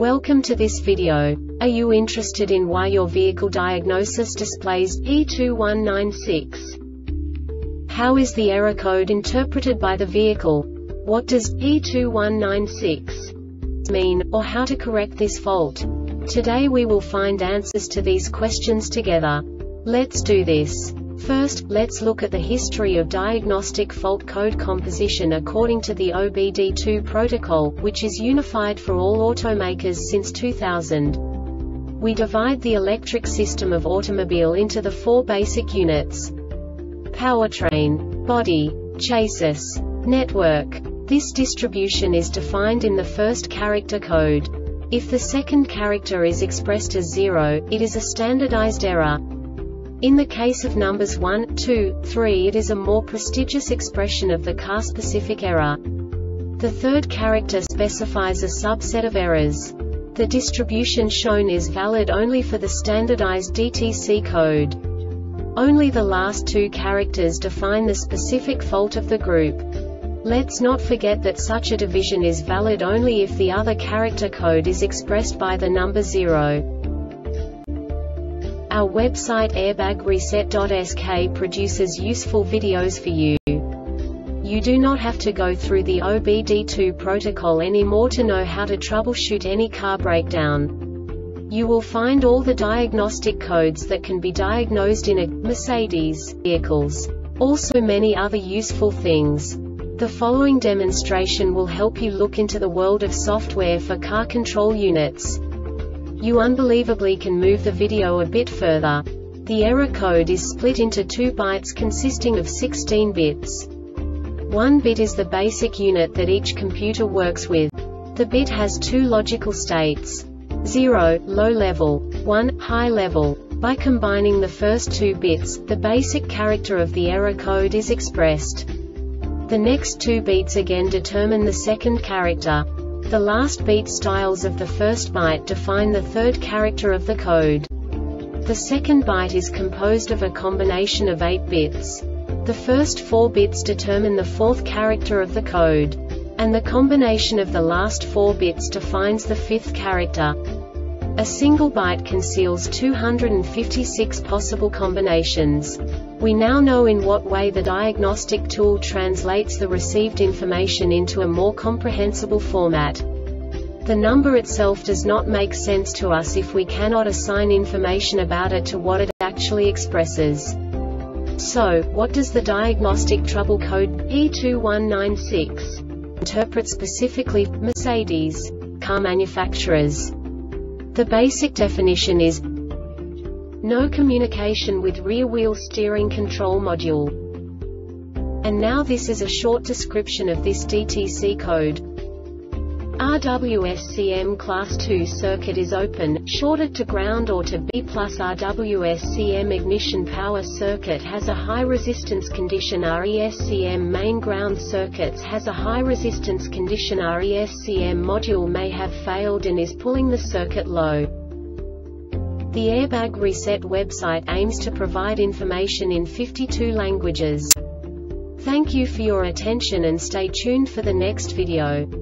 Welcome to this video. Are you interested in why your vehicle diagnosis displays E2196? How is the error code interpreted by the vehicle? What does E2196 mean, or how to correct this fault? Today we will find answers to these questions together. Let's do this. First, let's look at the history of diagnostic fault code composition according to the OBD2 protocol, which is unified for all automakers since 2000. We divide the electric system of automobile into the four basic units: powertrain, body, chassis, network. This distribution is defined in the first character code. If the second character is expressed as 0, it is a standardized error. In the case of numbers 1, 2, 3, it is a more prestigious expression of the car-specific error. The third character specifies a subset of errors. The distribution shown is valid only for the standardized DTC code. Only the last two characters define the specific fault of the group. Let's not forget that such a division is valid only if the other character code is expressed by the number 0. Our website airbagreset.sk produces useful videos for you. You do not have to go through the OBD2 protocol anymore to know how to troubleshoot any car breakdown. You will find all the diagnostic codes that can be diagnosed in a Mercedes vehicles. Also many other useful things. The following demonstration will help you look into the world of software for car control units. You unbelievably can move the video a bit further. The error code is split into 2 bytes consisting of 16 bits. 1 bit is the basic unit that each computer works with. The bit has 2 logical states: 0, low level, 1, high level. By combining the first 2 bits, the basic character of the error code is expressed. The next 2 beats again determine the second character. The last beat styles of the first byte define the third character of the code. The second byte is composed of a combination of 8 bits. The first 4 bits determine the fourth character of the code. And the combination of the last 4 bits defines the fifth character. A single byte conceals 256 possible combinations. We now know in what way the diagnostic tool translates the received information into a more comprehensible format. The number itself does not make sense to us if we cannot assign information about it to what it actually expresses. So, what does the diagnostic trouble code E2196 interpret specifically for Mercedes car manufacturers? The basic definition is no communication with rear-wheel steering control module. And now this is a short description of this DTC code. RWSCM Class 2 circuit is open, shorted to ground or to B+. RWSCM ignition power circuit has a high resistance condition. RESCM main ground circuits has a high resistance condition. RESCM module may have failed and is pulling the circuit low. The Airbag Reset website aims to provide information in 52 languages. Thank you for your attention and stay tuned for the next video.